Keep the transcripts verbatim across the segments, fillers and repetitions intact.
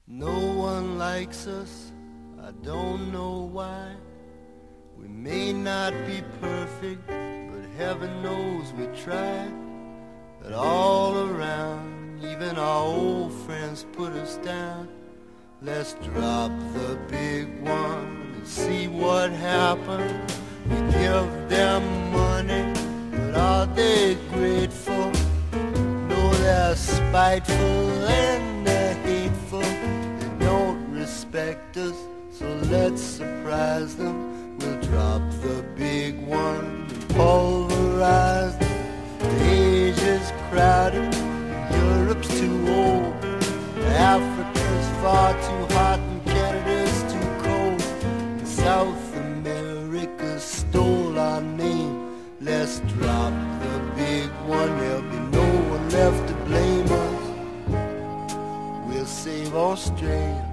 No one likes us, I don't know why. We may not be perfect, but heaven knows we try. But all around, even our old friends put us down. Let's drop the big one and see what happens. We give them money, but are they grateful? No, they're spiteful and they're hateful. They don't respect us, so let's surprise them. We'll drop the big one and pulverize them. Asia's crowded, Europe's too old, Africa's far too hot and Canada's too cold, and South America stole our name. Let's drop the big one, there'll be no one left to blame us. We'll save Australia,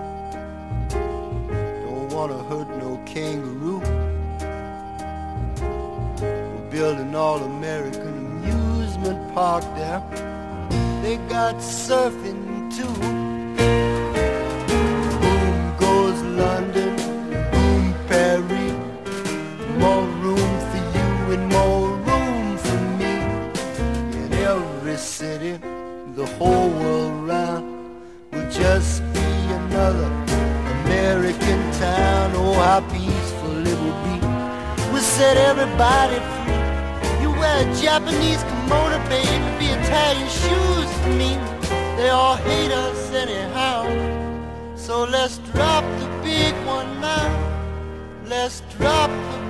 don't wanna hurt no kangaroo. We're building all-American amusement park there. They got surfing too. Boom goes London, boom Paris. More room for you and more room for me. In every city, the whole world round will just be another American town. Oh, how peaceful it will be. We'll set everybody free. You wear a Japanese kimono, baby, be Italian shoes for me. They all hate us anyhow. So let's drop the big one now. Let's drop the